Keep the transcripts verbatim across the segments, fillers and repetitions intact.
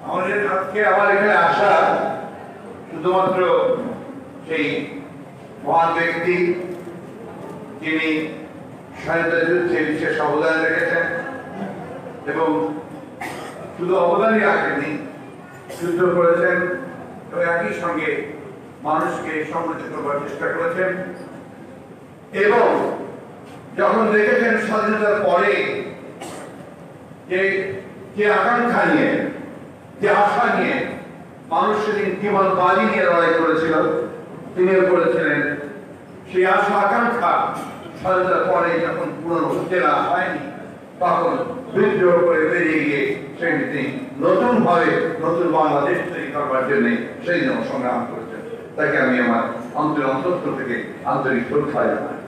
আমাদের আজকে আমার এখানে আসা শুধুমাত্র সেই মহান ব্যক্তি যিনি স্বাধীনতা যুদ্ধে বিশেষ অবদান রেখেছেন এবং শুধু অবদানই রাখেননি, যুদ্ধ করেছেন এবং একই সঙ্গে মানুষকে সংগঠিত করার চেষ্টা করেছেন এবং যখন দেখেছেন স্বাধীনতার পরে যে যে আকাঙ্ক্ষা নিয়ে, যে আশা নিয়ে মানুষ সেদিন কেবল বাজি নিয়ে লড়াই করেছিল, তিনিও করেছিলেন। সেই আশা আকাঙ্ক্ষা স্বাধীনতার পরে যখন পুরনো জেলা হয়নি, তখন বিদ্রোহ করে বেরিয়ে গিয়ে সেটি নতুন ভাবে নতুন বাংলাদেশ তৈরি করবার জন্য সেই জন্য সংগ্রাম করেছেন। তাকে আমি আমার অন্তর অন্তর থেকে আন্তরিক শ্রদ্ধা জানাই।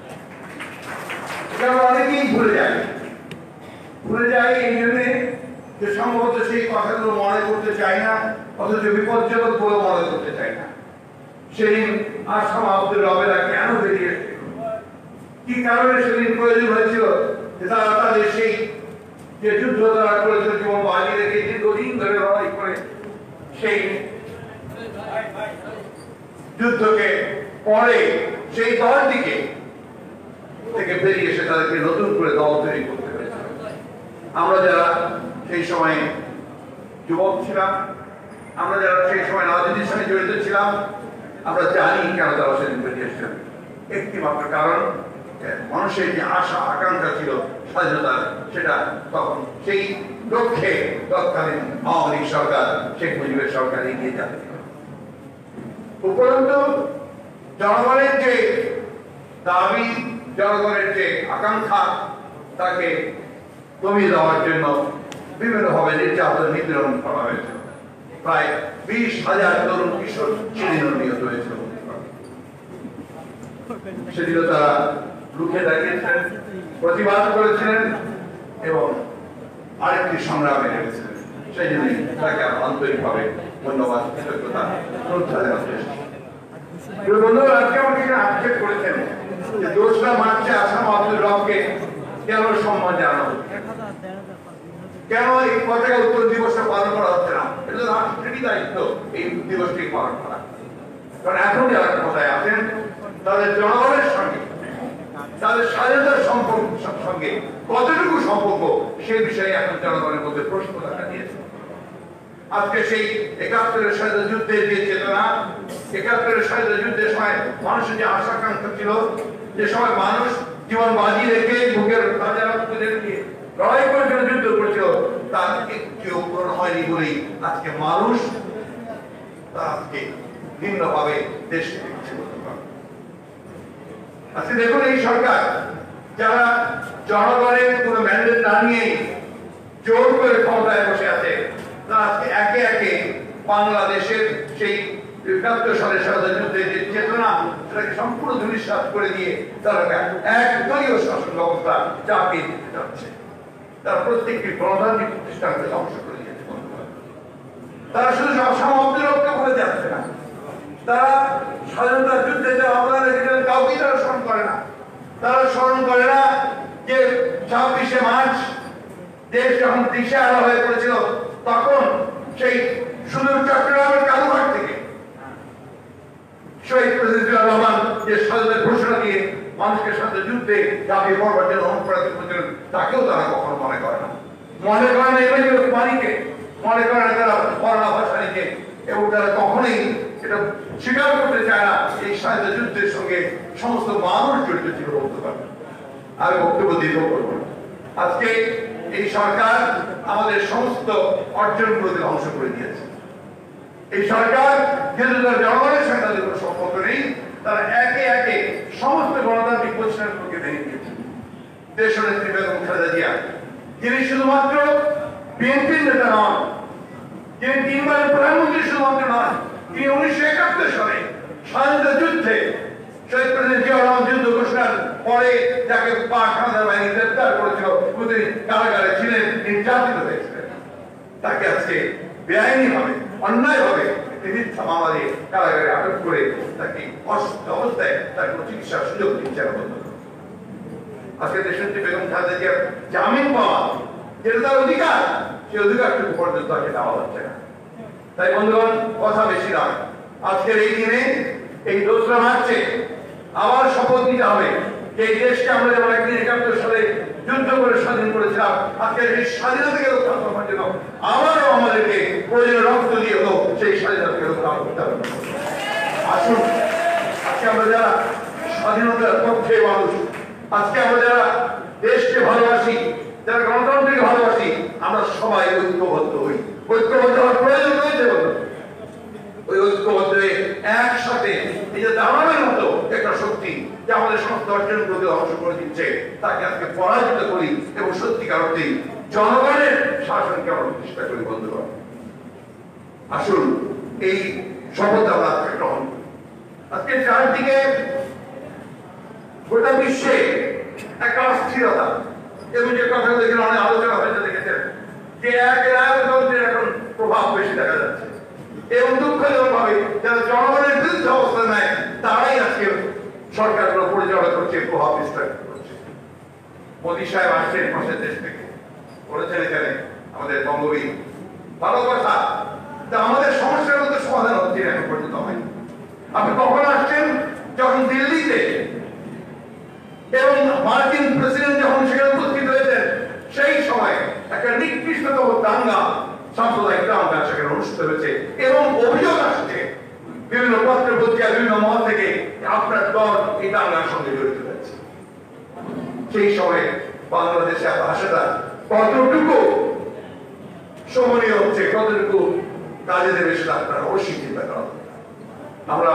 অনেকেই ভুলে যায় ভুলে যায় এই জন্যে যে সম্ভবত সেই কথাগুলো মনে করতে চাই না, অথচ বিপজ্জনক বলে মনে করতে চাই না। সেদিন আসাম আব্দুর রবেরা কেন বেরিয়ে এসেছিল, কি কারণে সেদিন প্রয়োজন হয়েছিল যে তারা তাদের সেই যে যুদ্ধ তারা করেছিল জীবন বাজি রেখে দীর্ঘদিন ধরে লড়াই করে সেই যুদ্ধকে পরে সেই দলটিকে থেকে বেরিয়ে এসে তাদেরকে নতুন করে দল তৈরি করতে হয়েছে। আমরা যারা সেই সময় যুবক ছিলাম, আমরা যারা সেই সময় রাজনীতির সঙ্গে জড়িত ছিলাম, আমরা জানি কেন তারা সেদিন বেরিয়ে এসেছেন। একটি মাত্র কারণ, মানুষের যে আশা আকাঙ্ক্ষা ছিল স্বাধীনতার, সেটা তখন সেই লক্ষ্যে তৎকালীন আওয়ামী লীগ সরকার, শেখ মুজিবের সরকার এগিয়ে যাবে। উপরন্তু জনগণের যে দাবি, জনগণের যে আকাঙ্ক্ষা, তাকে কমিয়ে দেওয়ার জন্য বিভিন্নভাবে নির্যাতন নিপীড়ন করা হয়েছে। প্রায় বিশ হাজার তরুণ কিশোর সেদিনও নিহত হয়েছিল। সেদিনও তারা রুখে দাঁড়িয়েছিলেন, প্রতিবাদ করেছিলেন এবং আরেকটি সংগ্রামে লেগেছিলেন। সেই জন্যই তাকে আন্তরিকভাবে ধন্যবাদ, কৃতজ্ঞতা, শ্রদ্ধা জানাতে। বন্ধুরা, আজকে আমাকে আক্ষেপ করেছেন যে দোসরা মার্চে আসাম আব্দুর রবকে কেন সম্মান জানানো হচ্ছে, কেন এই পতাকা উত্তোলন দিবসটা পালন করা হচ্ছে না। এটা তো রাষ্ট্রেরই দায়িত্ব এই দিবসটি পালন করা। কারণ এখন যারা ক্ষমতায় আছেন তাদের জনগণের সঙ্গে, তাদের স্বাধীনতার সম্পর্ক সঙ্গে কতটুকু সম্পর্ক, সে বিষয়ে এখন জনগণের মধ্যে প্রশ্ন দেখা দিয়েছে। আজকে সেই একাত্তরের স্বাধীনতা যুদ্ধের যে চেতনা, একাত্তরের স্বাধীনতা যুদ্ধের সময় মানুষের যে আশা আকাঙ্ক্ষা ছিল, যে সময় মানুষ জীবন বাজি রেখে বুকের তাজা রক্ত দিয়ে লড়াই করে যুদ্ধ করেছিল, তার একটিও পূরণ হয়নি বলেই আজকে মানুষ আজকে ভিন্নভাবে দেশকে দেখছে। আজকে দেখুন, এই সরকার যারা জনগণের কোন ম্যান্ডেট না নিয়ে জোর করে ক্ষমতায় বসে আছে, তারা আজকে একে একে বাংলাদেশের সেই একাত্তর সালের স্বাধীনতা যুদ্ধের যে চেতনা, সেটাকে সম্পূর্ণ ধূলিসাৎ করে দিয়ে তারা এক দলীয় শাসন ব্যবস্থা চাপিয়ে দিতে যাচ্ছে। তারা প্রত্যেকটি গণতান্ত্রিক প্রতিষ্ঠানকে ধ্বংস করে দিয়েছে। তারা শুধু সমাপ্তিরক্ষা করে যাচ্ছে না, তারা স্বাধীনতা যুদ্ধে যে অবদান রেখেছিলেন কাউকেই তারা স্মরণ করে না। তারা স্মরণ করে না যে ছাব্বিশে মার্চ দেশ যখন দিশেহারা হয়ে পড়েছিল, তখন সেই সুদূর চট্টগ্রামের কালুঘাট থেকে শহীদ প্রেসিডেন্ট জিয়াউর রহমান যে স্বাধীনতার ঘোষণা দিয়ে মানুষকে স্বাধীনতা যুদ্ধে ঝাঁপিয়ে পড়বার জন্য অনুপ্রাণিত করেছিলেন, তাকেও তারা কখনো মনে করে না। মনে করে না এমনি পানিকে, মনে করে না তারা করোনা ভাষানিকে, এবং তারা কখনোই এটা স্বীকার করতে চায় না এই স্বাধীনতা যুদ্ধের সঙ্গে সমস্ত মানুষ জড়িত ছিল বলতে পারবে। আমি বক্তব্য দীর্ঘ করব না। আজকে এই সরকার আমাদের সমস্ত অর্জনগুলোকে ধ্বংস করে দিয়েছে। এই সরকার যেহেতু তার জনগণের সঙ্গে তাদের কোনো সম্পর্ক নেই, তারা একে একে সমস্ত গণতান্ত্রিক প্রতিষ্ঠানগুলোকে ভেঙে দিয়েছে। দেশনেত্রী বেগম খালেদা জিয়া, যিনি শুধুমাত্র বিএনপির নেতা নন, যিনি তিনবারের প্রধানমন্ত্রী শুধুমাত্র নন, তিনি উনিশশো একাত্তর সালে স্বাধীনতা যুদ্ধে শহীদ প্রেসিডেন্ট জিয়াউর রহমান যুদ্ধ ঘোষণার পরে যাকে পাক হানাদার বাহিনী গ্রেফতার করেছিল, তিনি কারাগারে ছিলেন, নির্যাতিত হয়েছিলেন। তাকে আজকে বেআইনি ভাবে, অন্যায় ভাবে মিথ্যা মামলা দিয়ে কারাগারে আটক করে তাকে অসুস্থ অবস্থায় তার কোনো চিকিৎসার সুযোগ দিচ্ছে না। আজকে দেশনেত্রী বেগম খালেদা জিয়ার জামিন পাওয়া, যেটা তার অধিকার, সেই অধিকারটুকু পর্যন্ত তাকে দেওয়া হচ্ছে না। তাই বন্ধুগণ, কথা বেশি নয়, আজকের এই দিনে এই দোসরা মার্চে আবার শপথ নিতে হবে যে এই দেশকে আমরা যেমন একদিন একাত্তর সালে যুদ্ধ করে স্বাধীন করেছিলাম, আজকের এই স্বাধীনতাকে রক্ষা করার জন্য আবারও আমাদেরকে প্রয়োজনে রক্ত দিয়ে হোক সেই স্বাধীনতাকে রক্ষা করতে হবে। আসুন, আজকে আমরা যারা স্বাধীনতার পক্ষে মানুষ, আজকে আমরা যারা দেশকে ভালোবাসি, যারা গণতন্ত্রকে ভালোবাসি, আমরা সবাই ঐক্যবদ্ধ হই। ঐক্যবদ্ধ হওয়ার প্রয়োজন রয়েছে। ওই ঐক্যবদ্ধ একসাথে এই যে দাঁড়ানোর মতো একটা শক্তি যে আমাদের সমস্ত অর্জনগুলোকে ধ্বংস করে দিচ্ছে, তাকে আজকে পরাজিত করি এবং সত্যিকার অর্থে জনগণের শাসনকে আমরা প্রতিষ্ঠা করি। বন্ধুগণ, আসুন এই শপথ আমরা আজকে গ্রহণ করি। আজকে চারদিকে গোটা বিশ্বে একটা অস্থিরতা এবং যে কথাগুলো এখানে অনেক আলোচনা হয়েছে দেখেছেন যে এক রাজতন্ত্রের এখন প্রভাব বেশি দেখা যাচ্ছে এবং দুঃখজনক ভাবে যারা জনগণের বিরুদ্ধে অবস্থান নেয় তারাই আজকে সরকারগুলো পরিচালনা করছে, প্রভাব বিস্তার করছে। মোদী সাহেব আসছেন পাশের দেশ থেকে, বলেছেন এখানে আমাদের বঙ্গবীর, ভালো কথা, আমাদের সমস্যার মধ্যে সমাধান হচ্ছে এখন পর্যন্ত হয়নি। আপনি কখন আসছেন? যখন দিল্লিতে এবং মার্কিন প্রেসিডেন্ট যখন সেখানে উপস্থিত হয়েছেন, সেই সময় একটা নিকৃষ্টতম দাঙ্গা, সাম্প্রদায়িক দাঙ্গা সেখানে অনুষ্ঠিত হয়েছে এবং অভিযোগ আসছে বিভিন্ন পত্র পত্রিকা বিভিন্ন মহল থেকে আপনার দল এই দাঙ্গার সঙ্গে জড়িত হয়েছে। সেই সময় বাংলাদেশে ভাষাটা কতটুকু শোভনীয় হচ্ছে, কতটুকু কাজে দেবে সেটা আপনারা অবশ্যই চিন্তা করা। আমরা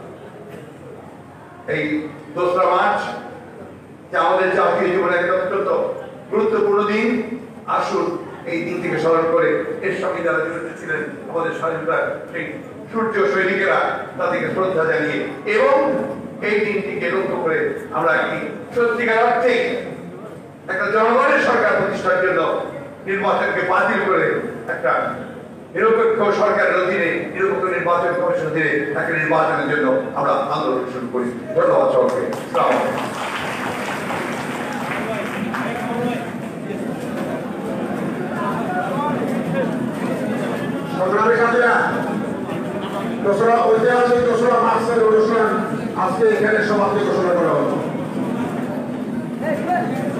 এই দোসরা মার্চ যে আমাদের জাতীয় জীবনে একটা অত্যন্ত গুরুত্বপূর্ণ দিন, আসুন এই দিন থেকে স্মরণ করে এর সঙ্গে যারা জড়িত ছিলেন আমাদের স্বাধীনতার সেই সূর্য সৈনিকেরা, তাদেরকে শ্রদ্ধা জানিয়ে এবং এই দিনটিকে লক্ষ্য করে আমরা কি সত্যিকার অর্থে একটা জনগণের সরকার প্রতিষ্ঠার জন্য নির্বাচনকে বাতিল করে একটা নিরপেক্ষ সরকারের অধীনে নিরপেক্ষ নির্বাচন কমিশন অধীনে একটা নির্বাচনের জন্য আমরা আন্দোলন শুরু করি। ধন্যবাদ সবাইকে। সংগ্রামী সাথীরা, দোসরা ঐতিহাসিক দোসরা মার্চের অনুষ্ঠান আজকে এখানে সমাপ্তি ঘোষণা করা হলো।